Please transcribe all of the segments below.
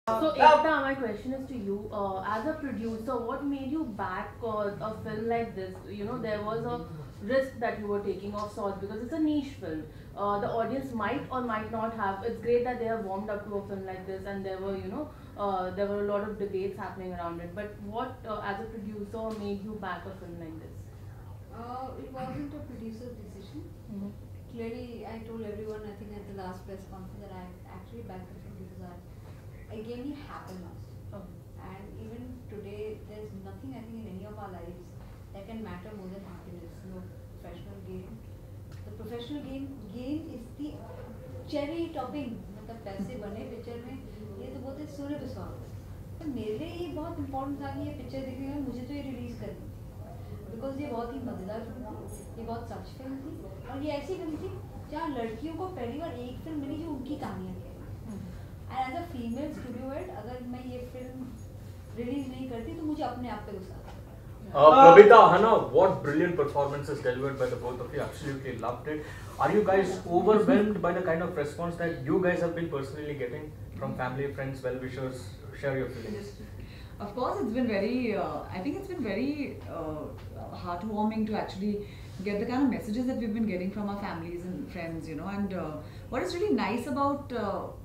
So Ekta, my question is to you. As a producer, what made you back a film like this? You know, there was a risk that you were taking of sorts because it's a niche film. The audience might or might not have. It's great that they have warmed up to a film like this, and there were, there were a lot of debates happening around it. But what, as a producer, made you back a film like this? It wasn't a producer's decision. Clearly, I told everyone, I think at the last press conference, that I actually backed the film because I genuinely happiness. Oh. And even today, there's nothing I think in any of our lives that can matter more than happiness. No professional gain. The professional gain is the cherry topping. मतलब पैसे बने picture में ये तो बहुत सूर्य विश्वास पर मेरे लिए ये बहुत इम्पोर्टेंट था कि ये पिक्चर देखने में मुझे तो ये रिलीज़ करनी बिकॉज ये बहुत ही मज़ेदार फिल्म थी, ये बहुत सच फिल्म थी और ये ऐसी फिल्म थी जहाँ लड़कियों को पहली बार एक फिल्म मिली जो उनकी कहानियाँ थी and as a female studio head अगर मैं ये फिल्म रिलीज नहीं करती तो मुझे अपने आप पे गुस्सा आता। Prabita, Hannah, what brilliant performances delivered by the both of you. Absolutely loved it. Are you guys overwhelmed by the kind of response that you guys have been personally getting from family, friends, well-wishers? Share your feelings. Of course, it's been very, I think it's been very heartwarming to actually get the kind of messages that we've been getting from our families and friends, you know. And what is really nice about,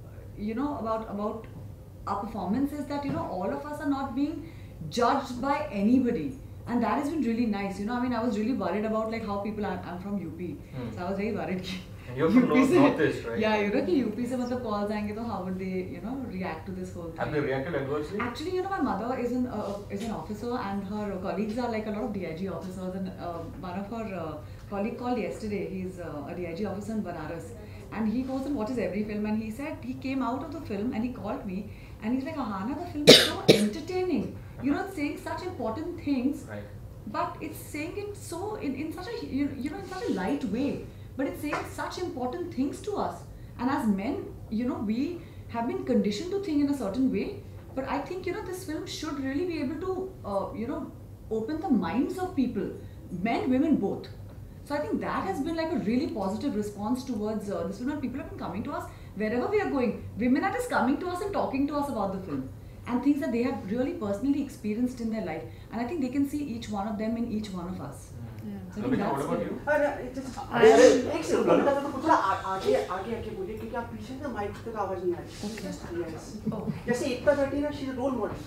about our performance is that, you know, all of us are not being judged by anybody. And that has been really nice, you know. I mean, I was really worried about like how people are. I'm from UP, so I was very worried. And you're from Northeast, right? Yeah, you know, कि UP से मतलब calls आएंगे तो how would they, you know, react to this whole thing? Have they reacted adversely? Actually, you know, my mother is an officer, and her colleagues are like a lot of DIG officers. And one of her colleague called yesterday. He's a DIG officer in Banaras, and he goes and watches every film. And he said he came out of the film and he called me, and he's like, Ahana, the film is so entertaining. You know, it's saying such important things, Right. but it's saying it so in such a you know in such a light way. But it's saying such important things to us. And as men, you know, we have been conditioned to think in a certain way. But I think, you know, this film should really be able to, you know, open the minds of people, men, women, both. So I think that has been like a really positive response towards this film. And people have been coming to us wherever we are going. Women are just coming to us and talking to us about the film and things that they have really personally experienced in their life. And I think they can see each one of them in each one of us. So I think Prabita, what that's about good. you? एक second Kavita को थोड़ा आगे आगे आके बोलिए क्योंकि आप पीछे ना माइक तक आवाज नहीं आ रही। Yes. जैसे एकता जटी ना शी इज रोल मॉडल।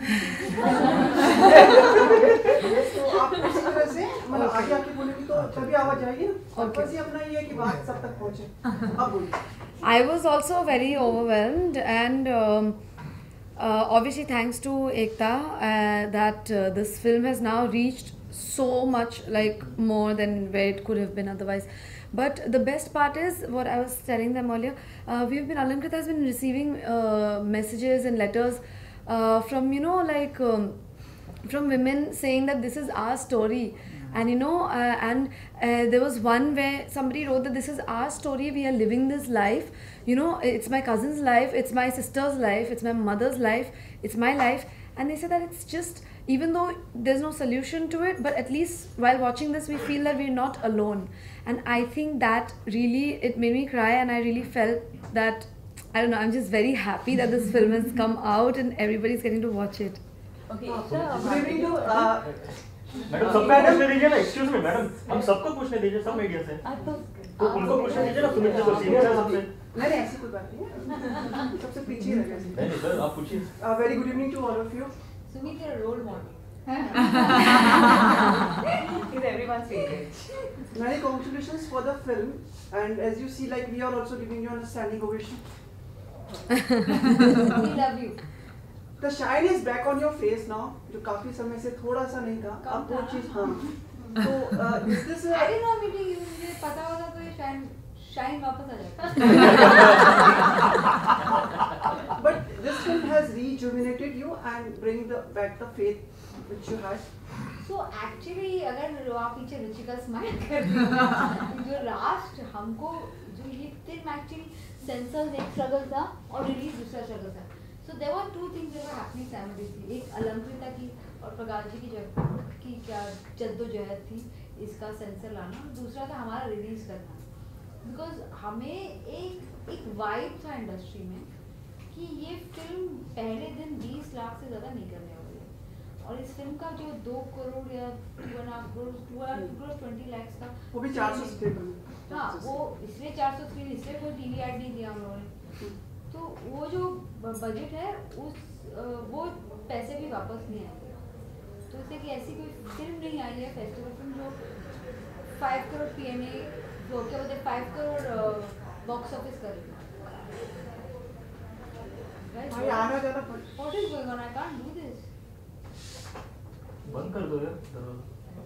तो आप उसी तरह से मतलब आगे आके बोलेंगे तो तभी आवाज जाएगी ना। और बस ये अपना ये है कि बात सब तक पहुंचे। अब बोलिए। I was also very overwhelmed and obviously thanks to Ekta that this film has now reached so much like more than where it could have been otherwise. But the best part is what I was telling them earlier. We've been Alamkrita has been receiving messages and letters from from women saying that this is our story. And you know, there was one where somebody wrote that this is our story, we are living this life. You know, it's my cousin's life, it's my sister's life, it's my mother's life, it's my life. And they said that it's just, even though there's no solution to it, but at least while watching this, we feel that we're not alone. And I think that really, it made me cry, and I really felt that, I don't know, I'm just very happy that this film has come out and everybody's getting to watch it. Okay, Good evening to madam सबको पूछने दीजिए ना, excuse me madam, हम सबको पूछने दीजिए सब media से। तो उनको पूछने दीजिए ना, सुमित जी तो सीनियर है सबसे। नहीं ऐसी कोई बात नहीं। सबसे पीछे रह गए। नहीं सर, आप पूछिए। Very good evening to all of you. Sumit, you're a role model. he's everyone's favorite. Many congratulations for the film, and as you see, like we are also giving you a standing ovation. We love you. The shine is back on your face now, जो काफी समय से थोड़ा सा नहीं था। अब वो चीज हाँ। तो is this I didn't know meeting you. मुझे पता होता तो ये शाइन वापस आ जाता। But this film has rejuvenated you and bring back the faith which you had. So actually अगर आप पीछे रुचिका स्माइल कर रही हो, जो लास्ट हमको जो ये फिल्म actually सेंसर एक स्ट्रगल था और रिलीज दूसरा स्ट्रगल था. So there were two things that were happening simultaneously. एक अलंकृता की और प्रकाश जी की क्या जद्दोजहद थी इसका सेंसर लाना, दूसरा था हमारा रिलीज करना. बिकॉज हमें एक वाइब था इंडस्ट्री में कि कि ये फिल्म पहले दिन 20 लाख से ज़्यादा नहीं करने वाली है, और इस फिल्म का जो 2 करोड़ या 2.5 करोड़ 20 लाख का, वो भी 400 स्क्रीन। हाँ वो इसलिए 400 स्क्रीन, इसलिए कोई टीवी ऐड नहीं दिया हम लोगों ने, तो वो जो बजट है वो पैसे भी वापस नहीं आएंगे। तो इससे कि ऐसी कोई फिल्म नहीं आई है फेस्टिवल फिल्म जो 5 करोड़ PNA, जो क्या बोलते हैं 5 करोड़ बॉक्स ऑफिस कर रही है। भाई आना जाना What is going on? I can't do this. बंद कर दो यार।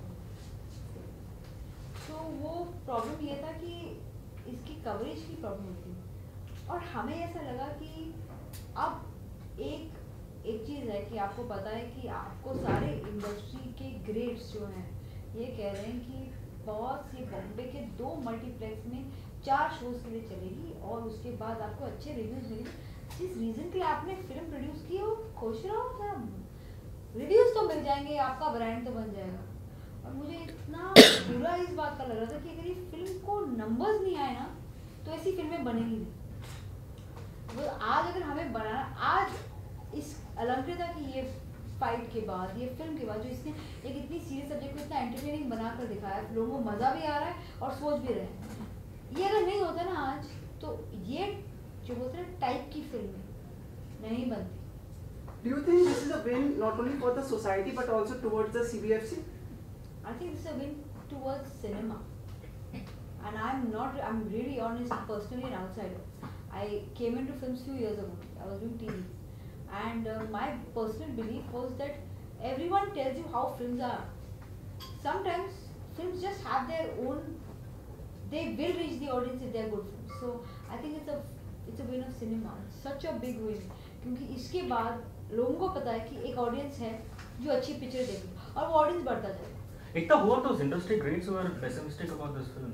तो वो प्रॉब्लम ये था कि इसकी कवरेज की प्रॉब्लम थी, और हमें ऐसा लगा कि अब एक चीज़ है कि आपको पता है कि आपको सारे इंडस्ट्री के ग्रेड्स जो हैं ये कह रहे हैं कि बहुत सी बॉम्बे के 2 मल्टीप्लेक्स में 4 शोज के लिए चलेगी, और उसके बाद आपको अच्छे रिव्यूज मिलेंगे। जिस रीज़न के लिए आपने फिल्म प्रोड्यूस की हो, खुश रहो, रिव्यूज तो मिल जाएंगे, आपका ब्रांड तो बन जाएगा। और मुझे इतना बुरा इस बात का लग रहा था कि अगर ये फिल्म को नंबर्स नहीं आए ना तो ऐसी फिल्में बनेगी नहीं। वो आज अगर हमें बनाना, आज इस अलंकृता की ये फाइट के बाद, ये फिल्म के बाद, जो इसने एक इतनी सीरियस सब्जेक्ट को इतना एंटरटेनिंग बनाकर दिखाया, लोगों को मज़ा भी आ रहा है और सोच भी रहे हैं, ये अगर नहीं होता ना आज, तो ये जो बोलते हैं टाइप की फिल्में नहीं बनती। Do you think this is a win not only for the society but also towards the CBFC? I think this is a win towards cinema, and I'm really honest, personally an outsider. I came into films few years ago. I was doing TV, and my personal belief was that everyone tells you how films are. Sometimes films just have their own. They will reach the audience if they are good films. So I think it's a win of cinema. It's such a big win, क्योंकि इसके बाद लोगों को पता है कि एक audience है जो अच्छी पिक्चर देगी, और वो ऑडियंस बढ़ता जाएगा। Ekta, who are those industry greats who are pessimistic about this film?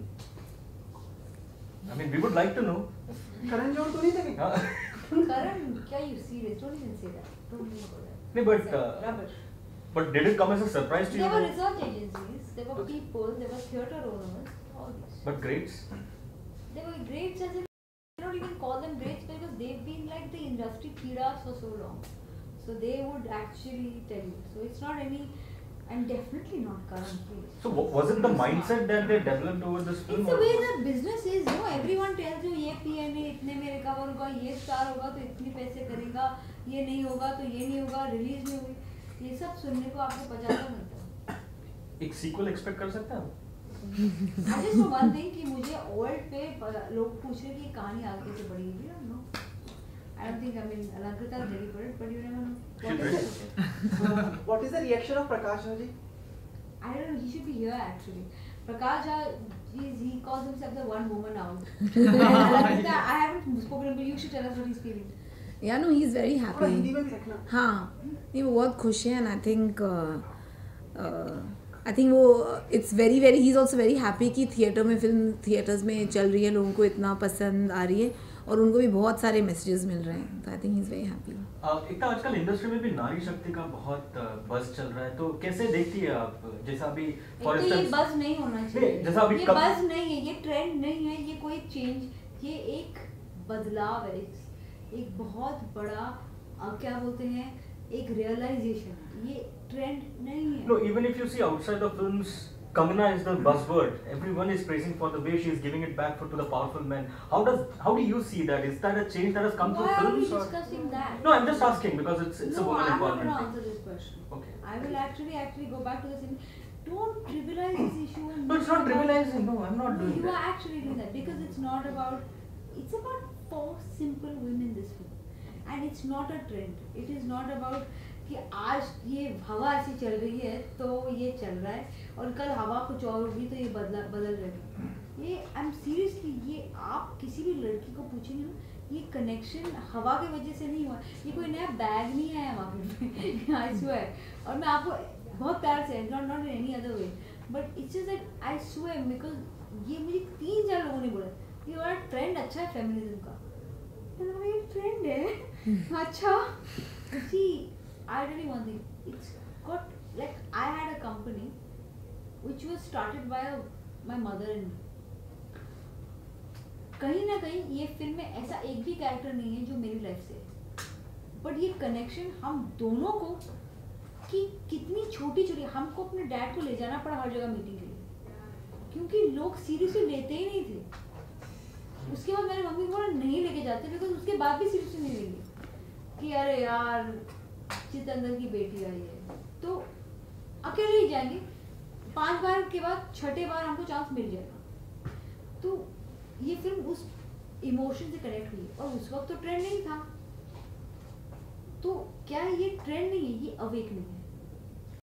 I mean, we would like to know. Karan Johar तो नहीं थे क्या? Karan, क्या you serious? Don't even say that. Don't even go there. No, but Rubbish. but did it come as a surprise to you? There were research agencies, there were people, there were theatre owners, all these. But greats. They were greats, as in I don't even call them greats because they've been like the industry pedas for so long. So they would actually tell you. So it's not any, and definitely not Karan, please. So was it the mindset that they developed over this film? It's the way the business is, you know, everyone tells you ये PNA इतने में recover होगा, ये star होगा तो इतने पैसे करेगा, ये नहीं होगा तो ये नहीं होगा, रिलीज नहीं होगी, ये सब सुनने को आपको 50 मिलता है। एक सीक्वल एक्सपेक्ट कर सकते हैं? I just know one thing कि मुझे ओल्ड पे लोग पूछ रहे कि कहानी आगे कैसे बढ़ेगी, I don't know. I don't think, I mean, Alankita is ready for it, but you never know. What is the reaction of Prakash Raj ji? I don't know, he should be here actually. Prakash Raj, he calls himself the one woman out. Alankita, I haven't spoken, but you should tell us what he's feeling. Yeah, no, he's very थोड़ा happy. Hindi में भी रखना। हाँ, नहीं वो बहुत खुश है, and I think वो it's very very he's also very happy कि थिएटर में फिल्म थिएटर्स में चल रही है, लोगों को इतना पसंद आ रही है और उनको भी बहुत सारे मैसेजेस मिल रहे हैं, तो I think he is very happy. Ekta, आजकल इंडस्ट्री में भी नारी शक्ति का बहुत बज़ चल रहा है, तो कैसे देखती है आप? जैसा अभी फॉर तो ये बज़ नहीं होना चाहिए, जैसा अभी ये बज़ नहीं है, ये ट्रेंड नहीं है, ये कोई चेंज, ये एक बदलाव है, एक बहुत बड़ा क्या बोलते हैं, एक रियलाइजेशन, ये ट्रेंड नहीं है। No, even if you see outside the films, Kangana is the buzzword. Everyone is praising for the way she is giving it back to the powerful men. How do you see that? Is that a change that has come through Why are we films? discussing that? No, I'm just asking because it's a No, woman I'm not going empowerment to thing. answer this question. Okay. I will actually go back to the same. Don't trivialize this issue. And No, it's not trivializing. No, I'm not doing You that. are actually doing that because it's not about. It's about 4 simple women. This film, and it's not a trend. It is not about कि आज ये हवा ऐसी चल रही है तो ये चल रहा है और कल हवा कुछ और होगी तो ये बदल जाएगा। ये आई एम सीरियसली, ये आप किसी भी लड़की को पूछेंगे ना, ये कनेक्शन हवा की वजह से नहीं हुआ, ये कोई नया बैग नहीं आया मार्केट में, आई स्वेयर। और मैं आपको बहुत प्यार से, not in any other way, but it's just that I swear, because ये मुझे 3-4 लोगों ने बोला ये बड़ा ट्रेंड अच्छा है फेमिनिज्म का, तो ये ट्रेंड है अच्छा। सी I tell you one thing, it's got, like, I had a company which was started by my mother and me. कहीं ना कहीं ये फिल्म में ऐसा एक भी कैरेक्टर नहीं है जो मेरी लाइफ से है। बट ये कनेक्शन हम दोनों को, कि कितनी छोटी छोटी, हमको अपने डैड को ले जाना पड़ा हर जगह मीटिंग के लिए, क्योंकि लोग सीरियसली लेते ही नहीं थे। उसके बाद मैंने मम्मी को बोला नहीं लेके जाते, बिकॉज उसके बाद भी सीरियसली नहीं लेंगे कि अरे यार चितंदर की बेटी आई है, तो अकेले ही जाएंगे। 5 बार के बाद 6ठे बार हमको चांस मिल जाएगा। तो ये फिल्म उस इमोशन से कनेक्ट हुई, और उस वक्त तो ट्रेंड नहीं था, तो क्या ये ट्रेंड नहीं है, ये अवेकनिंग है।